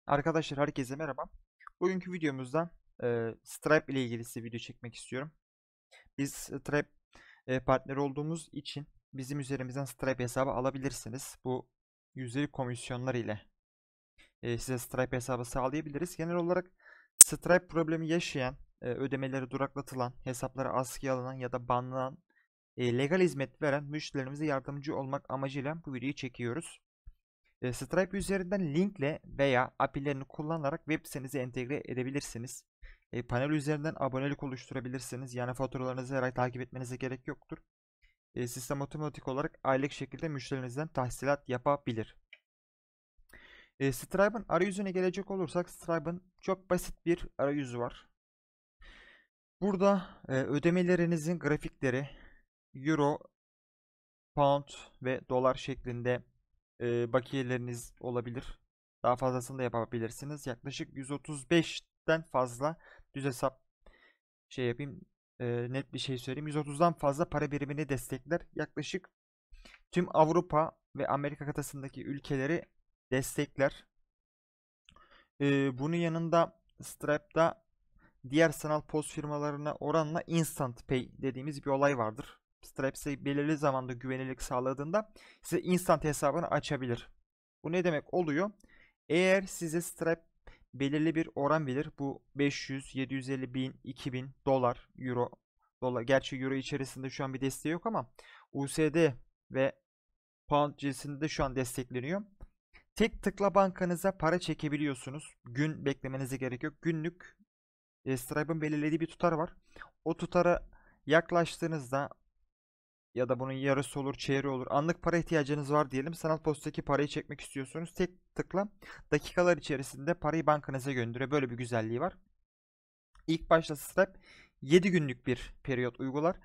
Arkadaşlar herkese merhaba. Bugünkü videomuzda Stripe ile ilgili size video çekmek istiyorum. Biz Stripe partneri olduğumuz için bizim üzerimizden Stripe hesabı alabilirsiniz. Bu yüzdelik komisyonlar ile size Stripe hesabı sağlayabiliriz. Genel olarak Stripe problemi yaşayan, ödemeleri duraklatılan, hesapları askıya alınan ya da banlanan, legal hizmet veren müşterilerimize yardımcı olmak amacıyla bu videoyu çekiyoruz. Stripe üzerinden linkle veya API'lerini kullanarak web sitenize entegre edebilirsiniz. Panel üzerinden abonelik oluşturabilirsiniz. Yani faturalarınızı her ay takip etmenize gerek yoktur. Sistem otomatik olarak aylık şekilde müşterinizden tahsilat yapabilir. Stripe'ın arayüzüne gelecek olursak Stripe'ın çok basit bir arayüzü var. Burada ödemelerinizin grafikleri Euro, Pound ve Dolar şeklinde bakiyeleriniz olabilir. Daha fazlasını da yapabilirsiniz. Yaklaşık 135'ten fazla düz hesap şey yapayım. Net bir şey söyleyeyim. 130'dan fazla para birimini destekler. Yaklaşık tüm Avrupa ve Amerika kıtasındaki ülkeleri destekler. Bunun yanında Stripe'da diğer sanal post firmalarına oranla Instant Pay dediğimiz bir olay vardır. Stripe size belirli zamanda güvenilirlik sağladığında size Instant hesabını açabilir. Bu ne demek oluyor? Eğer size Stripe belirli bir oran verir. Bu 500, 750 bin, 2000 dolar, euro, dolar. Gerçi euro içerisinde şu an bir desteği yok ama USD ve pound cinsinde şu an destekleniyor. Tek tıkla bankanıza para çekebiliyorsunuz. Gün beklemenize gerek yok. Günlük Stripe'ın belirlediği bir tutar var. O tutara yaklaştığınızda ya da bunun yarısı olur, çeyreği olur. Anlık para ihtiyacınız var diyelim. Sanal Post'taki parayı çekmek istiyorsunuz. Tek tıkla dakikalar içerisinde parayı bankanıza gönderiyor. Böyle bir güzelliği var. İlk başta Stripe 7 günlük bir periyot uygular.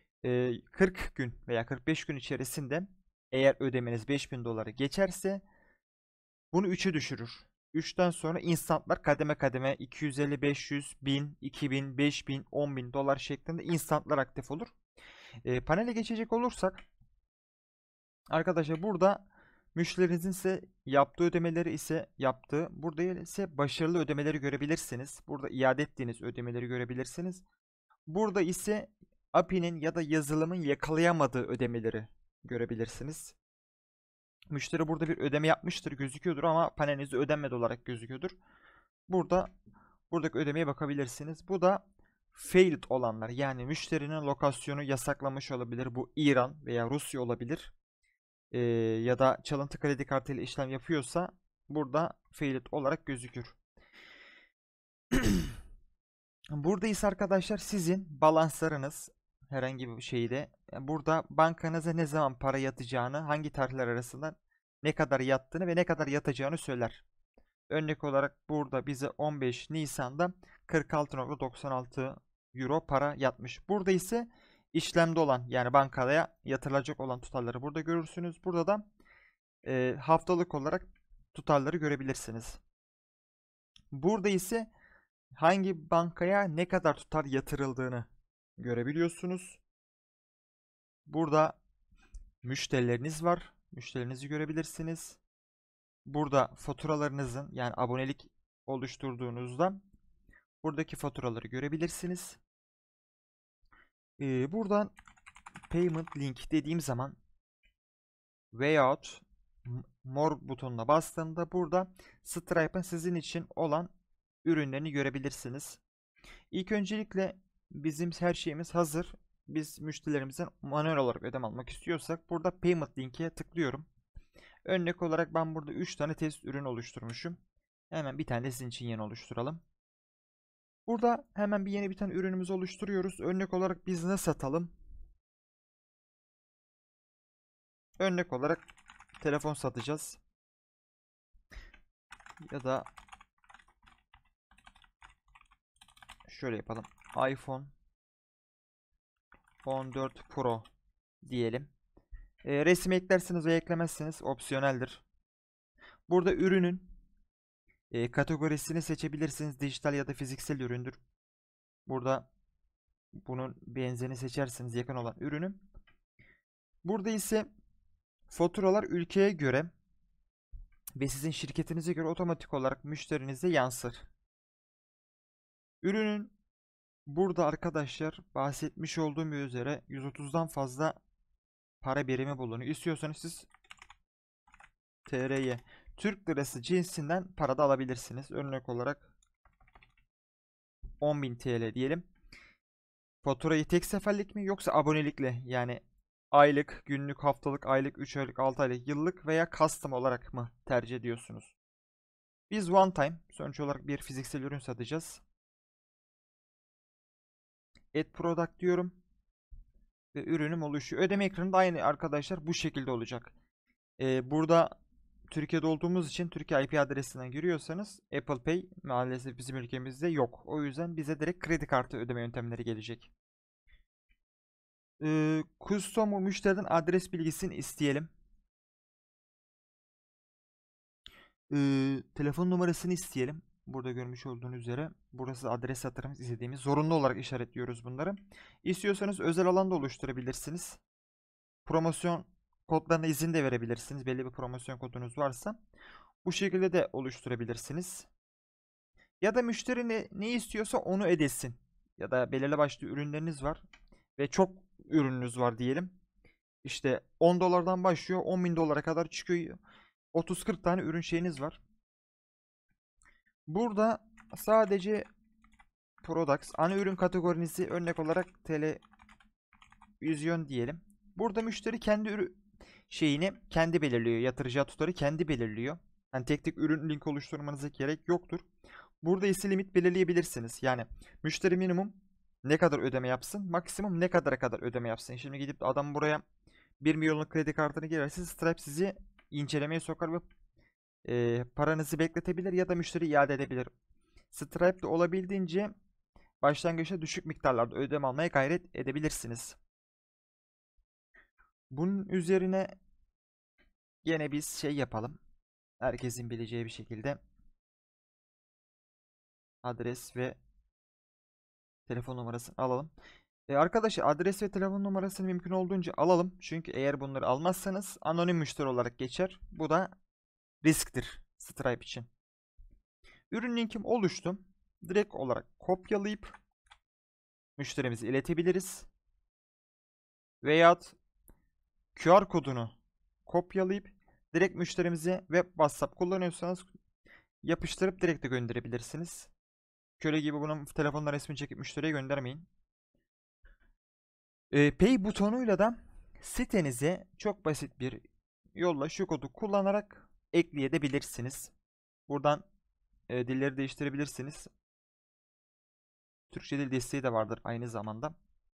40 gün veya 45 gün içerisinde eğer ödemeniz 5000 doları geçerse bunu 3'e düşürür. 3'ten sonra instantlar kademe kademe 250, 500, 1000, 2000, 5000, 10.000 dolar şeklinde instantlar aktif olur. Panele geçecek olursak arkadaşlar burada müşterinizin ise yaptığı ödemeleri ise yaptığı, burada ise başarılı ödemeleri görebilirsiniz. Burada iade ettiğiniz ödemeleri görebilirsiniz. Burada ise API'nin ya da yazılımın yakalayamadığı ödemeleri görebilirsiniz. Müşteri burada bir ödeme yapmıştır gözüküyordur ama panelinizde ödenmedi olarak gözüküyordur. Burada buradaki ödemeye bakabilirsiniz. Bu da failed olanlar, yani müşterinin lokasyonu yasaklamış olabilir. Bu İran veya Rusya olabilir. Ya da çalıntı kredi kartıyla işlem yapıyorsa burada failed olarak gözükür. Burada ise arkadaşlar sizin balanslarınız herhangi bir şeyde burada bankanıza ne zaman para yatacağını, hangi tarihler arasında ne kadar yattığını ve ne kadar yatacağını söyler. Örnek olarak burada bize 15 Nisan'da 46,96 euro para yatmış. Burada ise işlemde olan, yani bankaya yatırılacak olan tutarları burada görürsünüz. Burada da haftalık olarak tutarları görebilirsiniz. Burada ise hangi bankaya ne kadar tutar yatırıldığını görebiliyorsunuz. Burada müşterileriniz var. Müşterinizi görebilirsiniz. Burada faturalarınızın, yani abonelik oluşturduğunuzda buradaki faturaları görebilirsiniz. Buradan payment link dediğim zaman veyahut more butonuna bastığımda burada Stripe'ın sizin için olan ürünlerini görebilirsiniz. İlk öncelikle bizim her şeyimiz hazır. Biz müşterilerimizden manuel olarak ödeme almak istiyorsak burada payment linke tıklıyorum. Örnek olarak ben burada 3 tane test ürün oluşturmuşum. Hemen bir tane de sizin için yeni oluşturalım. Burada hemen yeni bir tane ürünümüzü oluşturuyoruz. Örnek olarak biz ne satalım? Örnek olarak telefon satacağız. Ya da şöyle yapalım. iPhone 14 Pro diyelim. Resim eklersiniz veya eklemezsiniz. Opsiyoneldir. Burada ürünün kategorisini seçebilirsiniz. Dijital ya da fiziksel üründür. Burada bunun benzerini seçersiniz, yakın olan ürünü. Burada ise faturalar ülkeye göre ve sizin şirketinize göre otomatik olarak müşterinize yansır. Ürünün burada arkadaşlar bahsetmiş olduğum üzere 130'dan fazla para birimi bulunuyor. İstiyorsanız siz TR'ye Türk lirası cinsinden para da alabilirsiniz. Örnek olarak 10.000 TL diyelim. Faturayı tek seferlik mi yoksa abonelikle, yani aylık, günlük, haftalık, aylık, 3 aylık, 6 aylık, yıllık veya custom olarak mı tercih ediyorsunuz? Biz one time sonuç olarak bir fiziksel ürün satacağız. Add product diyorum ve ürünüm oluşuyor. Ödeme ekranı da aynı arkadaşlar bu şekilde olacak. Burada Türkiye'de olduğumuz için Türkiye IP adresinden giriyorsanız Apple Pay maalesef bizim ülkemizde yok. O yüzden bize direkt kredi kartı ödeme yöntemleri gelecek. Custom müşteriden adres bilgisini isteyelim. Telefon numarasını isteyelim. Burada görmüş olduğunuz üzere burası adres yatırımız istediğimiz. Zorunlu olarak işaretliyoruz bunları. İstiyorsanız özel alanda oluşturabilirsiniz. Promosyon kodlarına izin de verebilirsiniz. Belli bir promosyon kodunuz varsa. Bu şekilde de oluşturabilirsiniz. Ya da müşteri ne istiyorsa onu edesin. Ya da belirli başlı ürünleriniz var. Ve çok ürününüz var diyelim. İşte 10 dolardan başlıyor 10.000 dolara kadar çıkıyor. 30-40 tane ürün şeyiniz var. Burada sadece products ana ürün kategorinizi örnek olarak televizyon diyelim. Burada müşteri kendi şeyini kendi belirliyor. Yatıracağı tutarı kendi belirliyor. Yani tek tek ürün link oluşturmanıza gerek yoktur. Burada ise limit belirleyebilirsiniz. Yani müşteri minimum ne kadar ödeme yapsın, maksimum ne kadara kadar ödeme yapsın. Şimdi gidip adam buraya 1 milyonluk kredi kartını girerse Stripe sizi incelemeye sokar ve paranızı bekletebilir ya da müşteri iade edebilir. Stripe'de olabildiğince başlangıçta düşük miktarlarda ödeme almaya gayret edebilirsiniz. Bunun üzerine yine biz şey yapalım. Herkesin bileceği bir şekilde adres ve telefon numarasını alalım. Arkadaşlar adres ve telefon numarasını mümkün olduğunca alalım. Çünkü eğer bunları almazsanız anonim müşteri olarak geçer. Bu da risktir Stripe için. Ürün linkim oluştu. Direkt olarak kopyalayıp müşterimize iletebiliriz. Veyahut QR kodunu kopyalayıp direkt müşterimize web WhatsApp kullanıyorsanız yapıştırıp direkt de gönderebilirsiniz. Köle gibi bunun telefonla resmini çekip müşteriye göndermeyin. Pay butonuyla da sitenize çok basit bir yolla şu kodu kullanarak ekleyebilirsiniz. Buradan dilleri değiştirebilirsiniz. Türkçe dil desteği de vardır aynı zamanda.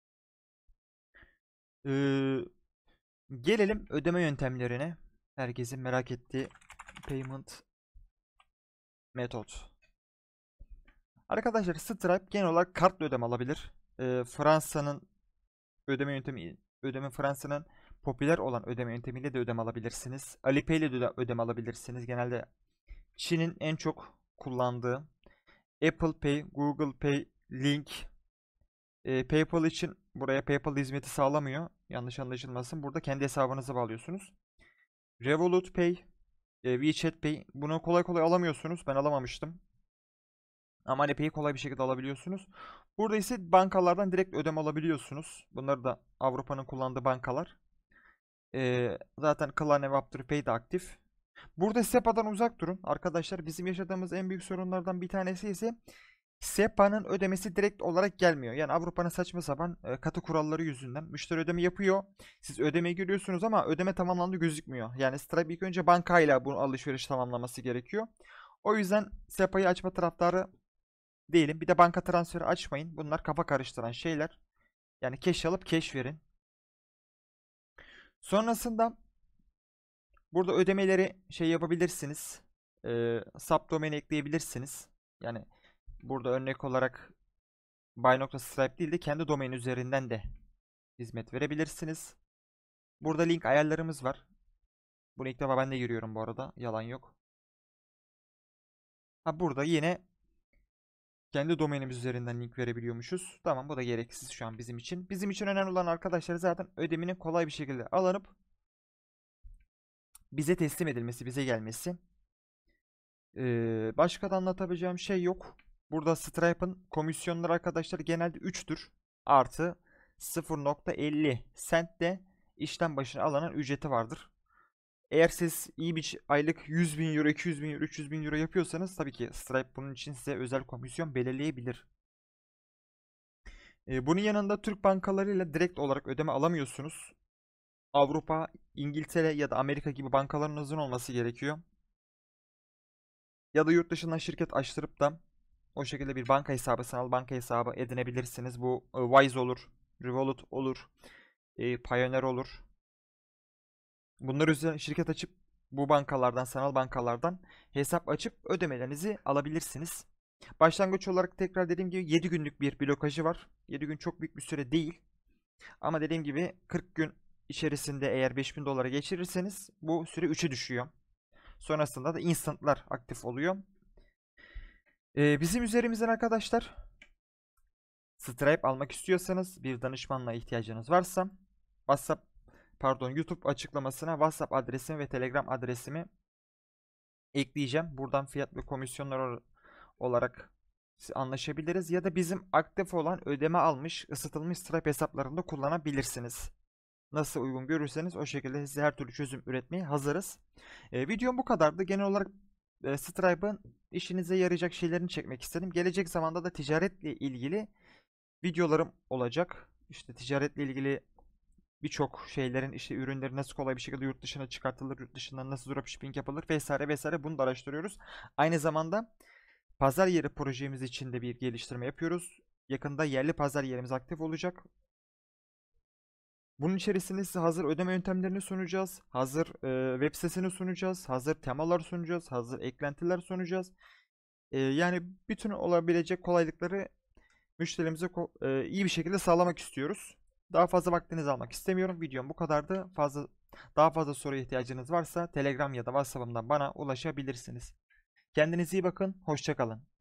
Gelelim ödeme yöntemlerine. Herkesin merak ettiği payment method. Arkadaşlar Stripe genel olarak kartla ödeme alabilir. Fransa'nın Fransa'nın popüler olan ödeme yöntemiyle de ödeme alabilirsiniz. Alipay ile de ödeme alabilirsiniz. Genelde Çin'in en çok kullandığı Apple Pay, Google Pay, Link, PayPal için buraya PayPal hizmeti sağlamıyor. Yanlış anlaşılmasın. Burada kendi hesabınızı bağlıyorsunuz. Revolut Pay, WeChat Pay. Bunu kolay kolay alamıyorsunuz. Ben alamamıştım. Ama Alipay'i kolay bir şekilde alabiliyorsunuz. Burada ise bankalardan direkt ödeme alabiliyorsunuz. Bunları da Avrupa'nın kullandığı bankalar. Zaten Klarna ve Afterpay de aktif. Burada SEPA'dan uzak durun. Arkadaşlar bizim yaşadığımız en büyük sorunlardan bir tanesi ise SEPA'nın ödemesi direkt olarak gelmiyor. Yani Avrupa'nın saçma sapan katı kuralları yüzünden müşteri ödeme yapıyor. Siz ödemeyi görüyorsunuz ama ödeme tamamlandı gözükmüyor. Yani Stripe ilk önce bankayla bu alışveriş tamamlaması gerekiyor. O yüzden SEPA'yı açma taraftarı değilim. Bir de banka transferi açmayın. Bunlar kafa karıştıran şeyler. Yani cash alıp cash verin. Sonrasında burada ödemeleri şey yapabilirsiniz. Subdomain ekleyebilirsiniz. Yani burada örnek olarak buy.stripe değil de kendi domain üzerinden de hizmet verebilirsiniz. Burada link ayarlarımız var. Bunu ilk defa ben de giriyorum bu arada. Yalan yok. Ha burada yine kendi domainimiz üzerinden link verebiliyormuşuz. Tamam bu da gereksiz şu an bizim için. Bizim için önemli olan arkadaşlar zaten ödemenin kolay bir şekilde alınıp bize teslim edilmesi, bize gelmesi. Başka da anlatabileceğim şey yok. Burada Stripe'ın komisyonları arkadaşlar genelde 3'tür. Artı 0,50 cent de işlem başına alınan ücreti vardır. Eğer siz iyi bir aylık 100 bin euro, 200 bin euro, 300 bin euro yapıyorsanız tabii ki Stripe bunun için size özel komisyon belirleyebilir. Bunun yanında Türk bankalarıyla direkt olarak ödeme alamıyorsunuz. Avrupa, İngiltere ya da Amerika gibi bankalarınızın olması gerekiyor. Ya da yurt dışından şirket açtırıp da o şekilde bir banka hesabı, sanal banka hesabı edinebilirsiniz. Bu Wise olur, Revolut olur, Pioneer olur. Bunlar üzerine şirket açıp bu bankalardan, sanal bankalardan hesap açıp ödemelerinizi alabilirsiniz. Başlangıç olarak tekrar dediğim gibi 7 günlük bir blokajı var. 7 gün çok büyük bir süre değil. Ama dediğim gibi 40 gün içerisinde eğer 5000 dolara geçirirseniz bu süre 3'e düşüyor. Sonrasında da instantlar aktif oluyor. Bizim üzerimizden arkadaşlar Stripe almak istiyorsanız, bir danışmanla ihtiyacınız varsa YouTube açıklamasına WhatsApp adresimi ve Telegram adresimi ekleyeceğim. Buradan fiyat ve komisyonlar olarak anlaşabiliriz ya da bizim aktif olan ödeme almış ısıtılmış Stripe hesaplarında kullanabilirsiniz. Nasıl uygun görürseniz o şekilde size her türlü çözüm üretmeye hazırız. Videom bu kadardı. Genel olarak Stripe'ın işinize yarayacak şeylerini çekmek istedim. Gelecek zamanda da ticaretle ilgili videolarım olacak. İşte ticaretle ilgili birçok şeylerin, işte ürünleri nasıl kolay bir şekilde yurt dışına çıkartılır, yurt dışından nasıl dropshipping yapılır vesaire vesaire, bunu da araştırıyoruz. Aynı zamanda pazar yeri projemiz için de bir geliştirme yapıyoruz. Yakında yerli pazar yerimiz aktif olacak. Bunun içerisinde size hazır ödeme yöntemlerini sunacağız. Hazır web sitesini sunacağız. Hazır temalar sunacağız. Hazır eklentiler sunacağız. Yani bütün olabilecek kolaylıkları müşterimize iyi bir şekilde sağlamak istiyoruz. Daha fazla vaktinizi almak istemiyorum. Videom bu kadardı. Daha fazla soruya ihtiyacınız varsa Telegram ya da WhatsApp'ımdan bana ulaşabilirsiniz. Kendinize iyi bakın. Hoşça kalın.